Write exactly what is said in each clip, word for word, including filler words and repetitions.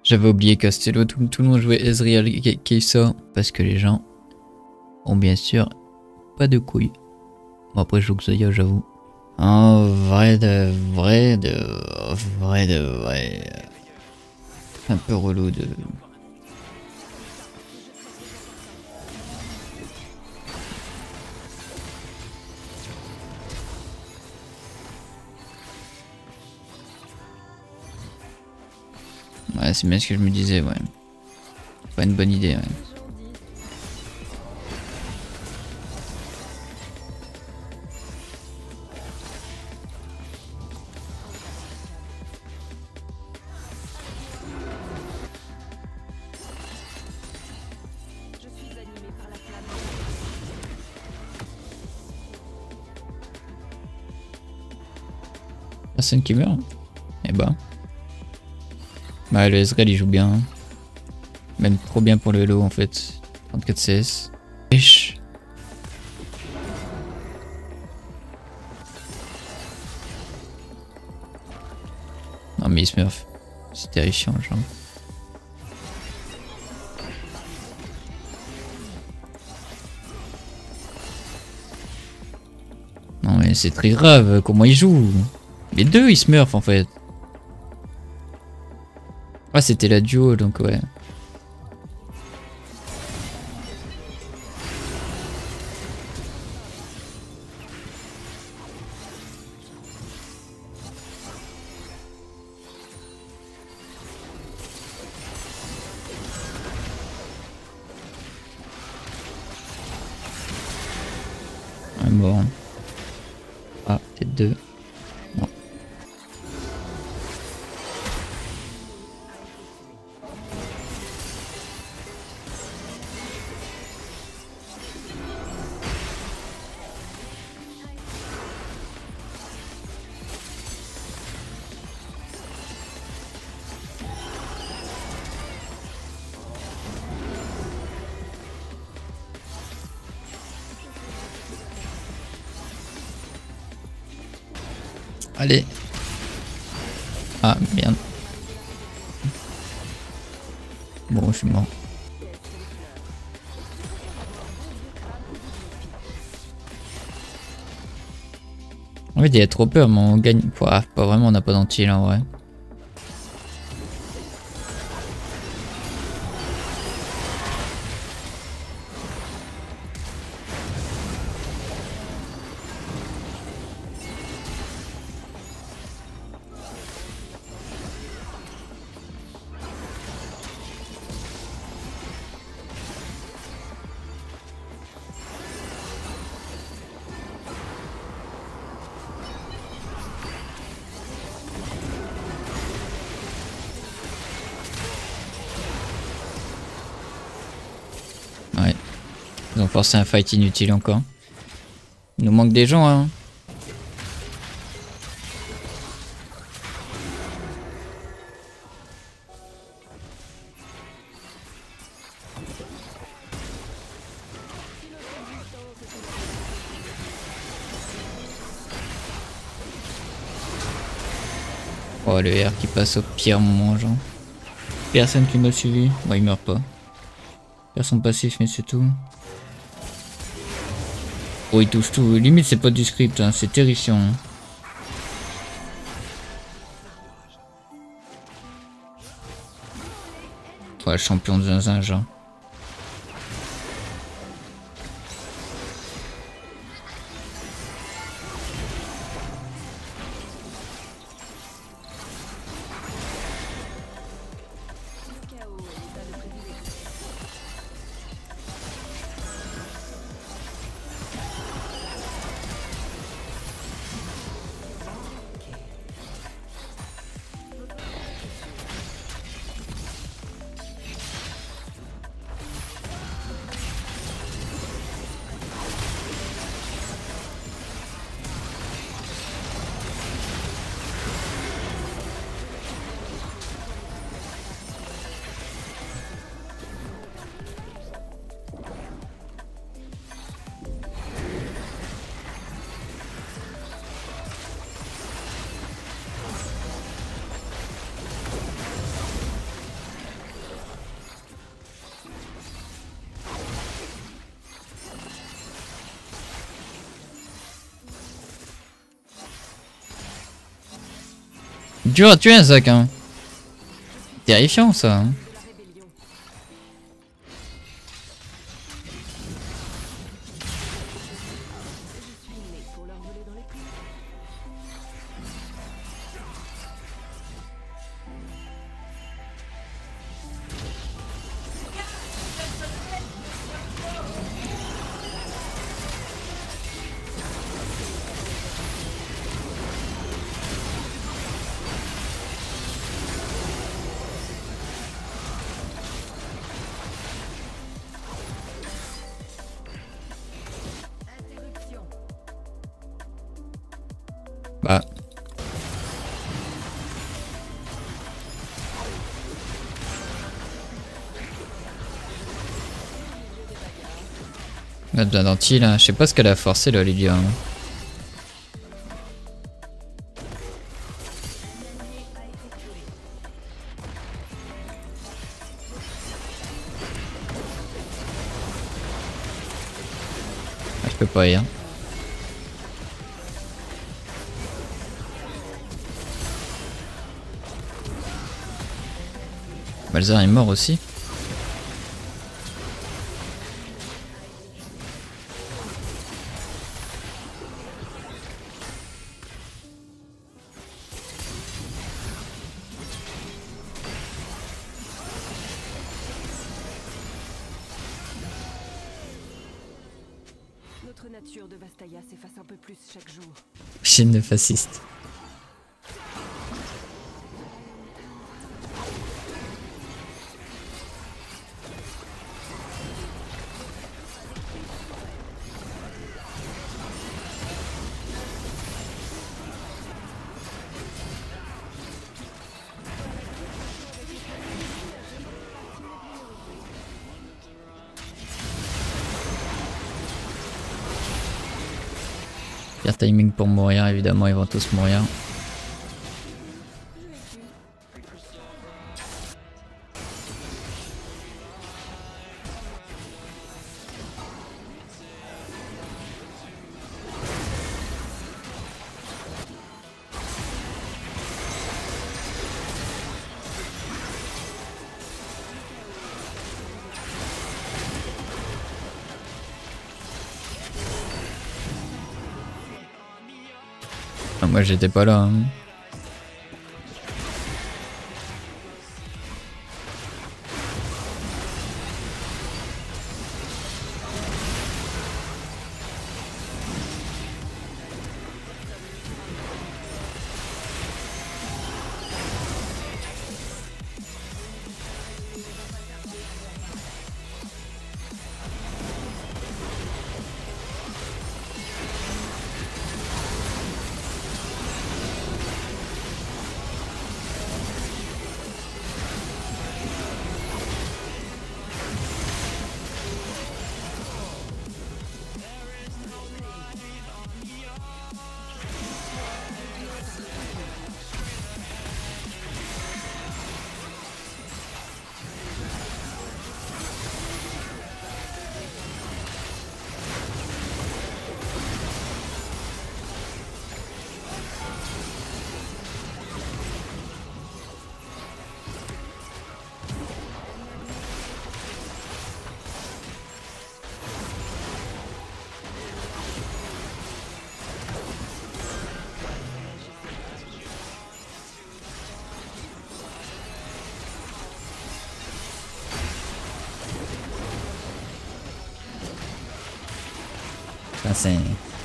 J'avais oublié Castello, tout, tout le monde jouait Ezreal Kai'Sa parce que les gens ont bien sûr pas de couilles. Bon après je joue Xayah, j'avoue. En vrai de vrai de vrai de vrai. Un peu relou de... Ouais, c'est bien ce que je me disais, ouais. Pas une bonne idée, ouais. Personne qui meurt. Eh bah. Bah le Ezreal il joue bien. Hein. Même trop bien pour le Hello en fait. trente-quatre C S. Wesh. Non mais il se meurt. C'est terrifiant genre. Non mais c'est très grave comment il joue. Les deux ils se meurent en fait. Ah c'était la duo donc ouais. Un mort. Ah peut-être deux. Non. Allez. Ah merde. Bon je suis mort. En fait il a trop peur mais on gagne. Pouah, pas vraiment, on n'a pas d'anti là en vrai. Ouais. Ils ont forcé un fight inutile encore. Il nous manque des gens hein. Oh le R qui passe au pire moment genre. Personne qui m'a suivi. Bon il meurt pas. Personne passif mais c'est tout. Oh il touche tout. Limite c'est pas du script hein. C'est terrifiant. Hein. Ouais champion de zinzin genre. Dur à tuer ça quand même. Terrifiant ça. Hein. Bah. Elle a besoin d'anti là. Je sais pas ce qu'elle a forcé là, Lydia. Hein. Ah, je peux pas y hein. Balzar est mort aussi. Notre nature de Vastaya s'efface un peu plus chaque jour. Chaîne de fasciste. Pire timing pour mourir, évidemment, ils vont tous mourir. Ah, moi j'étais pas là. Hein. Ça c'est...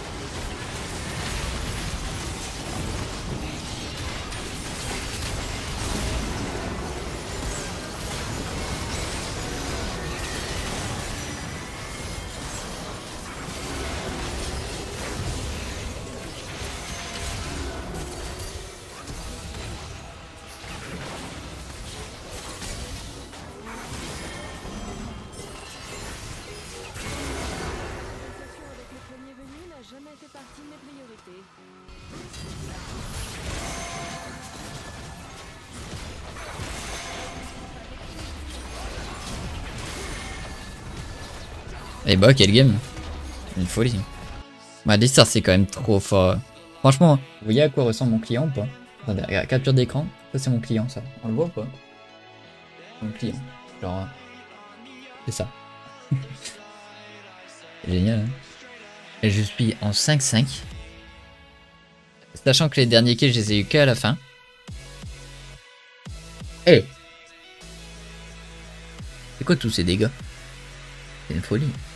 Jamais fait partie de mes priorités. Et bah quel game. Une folie. Bah Destar c'est quand même trop fort. Franchement, vous voyez à quoi ressemble mon client ou pas? Attendez, regarde, capture d'écran. Ça, c'est mon client, ça. On le voit ou pas? Mon client. Genre. C'est ça. C'est génial, hein. Et je suis en cinq cinq. Sachant que les derniers kills, je les ai eu qu'à la fin. Eh! C'est quoi tous ces dégâts? C'est une folie.